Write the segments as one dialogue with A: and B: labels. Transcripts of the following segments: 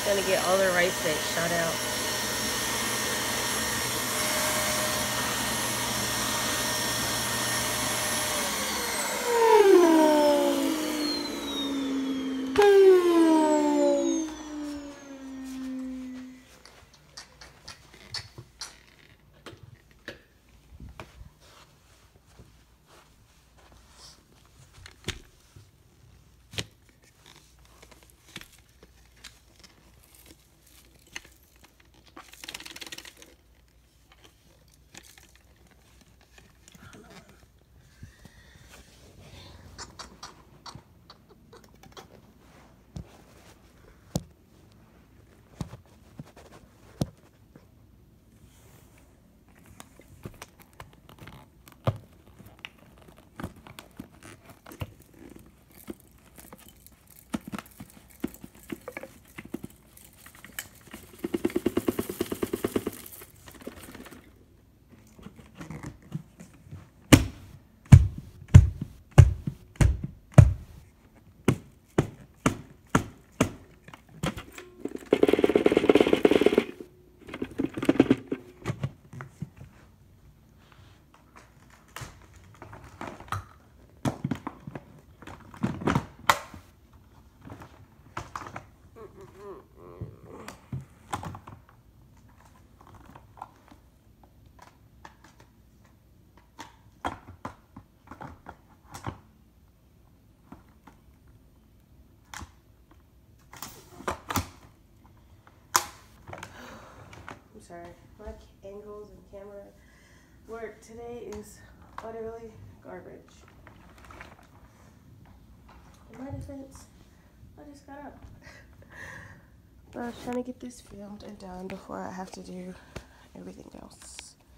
A: gonna get all the rice that shot out. Sorry, my angles and camera work today is utterly garbage. In my defense, I just got up. But I was trying to get this filmed and done before I have to do everything else.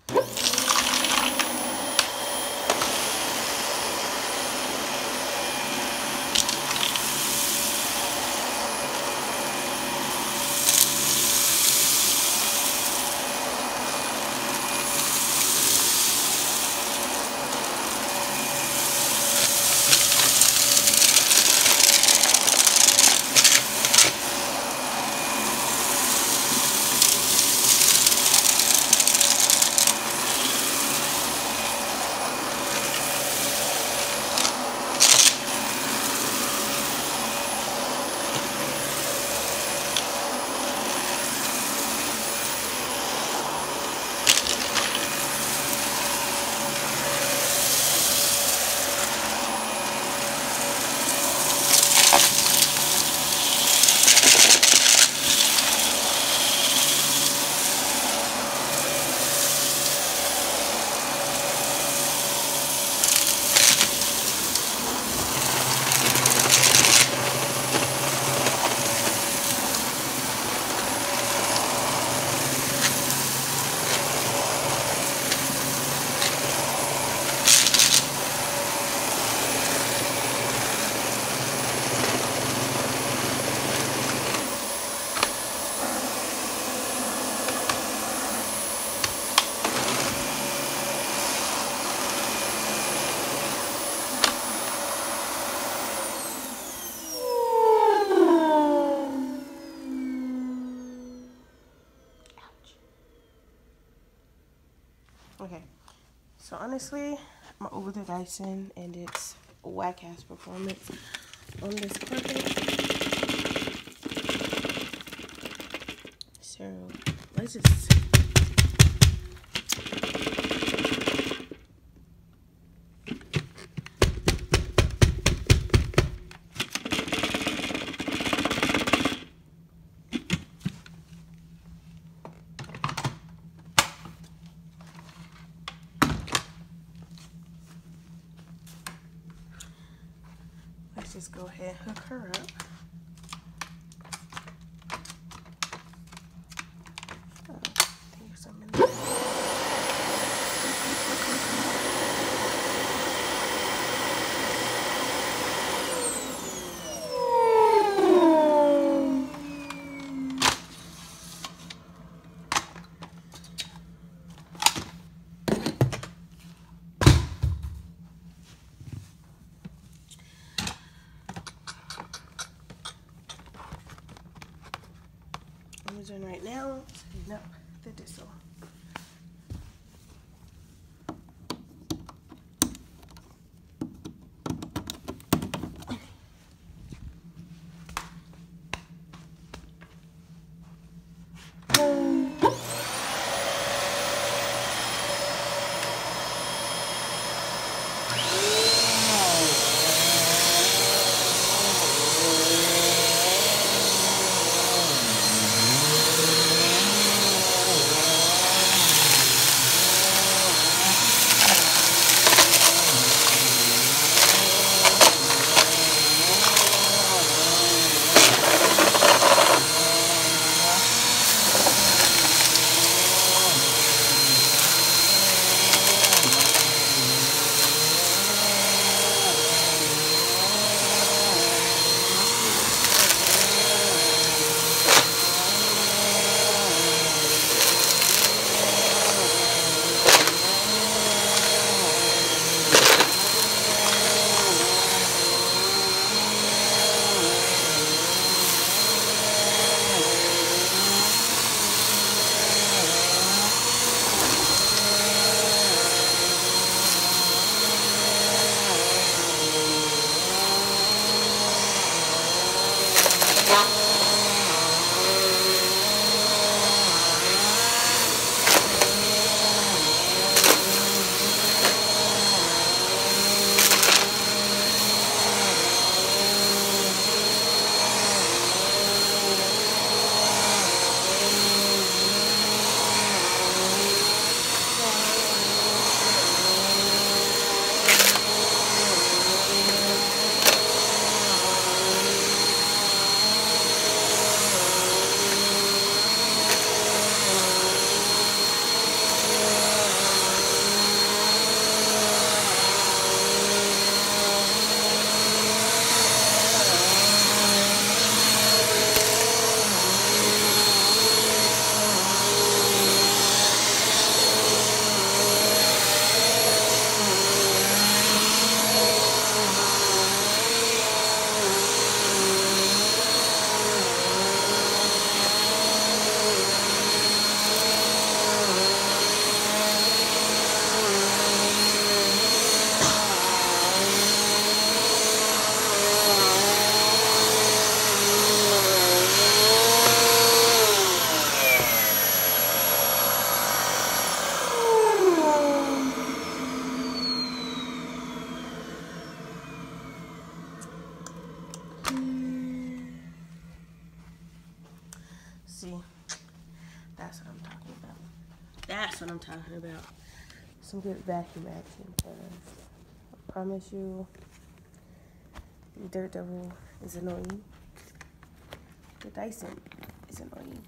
A: Okay, so honestly, I'm over the Dyson and its whack-ass performance on this carpet. So, let's just... Let's just go ahead and hook her up. Oh, I think there's something in there. doing right now is heating up the Dissel. See, that's what I'm talking about. That's what I'm talking about. Some good vacuum action, because I promise you, the Dirt Devil is annoying. The Dyson is annoying.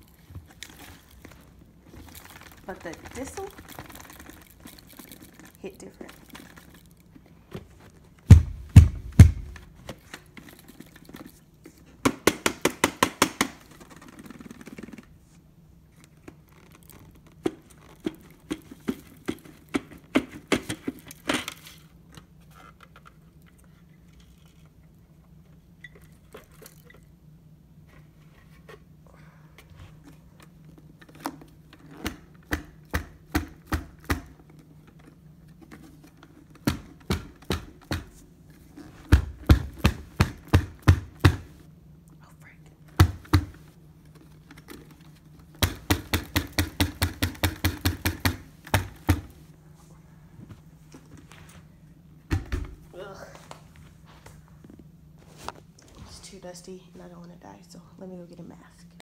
A: But the Dissel hit different. It's too dusty and I don't want to die, so let me go get a mask.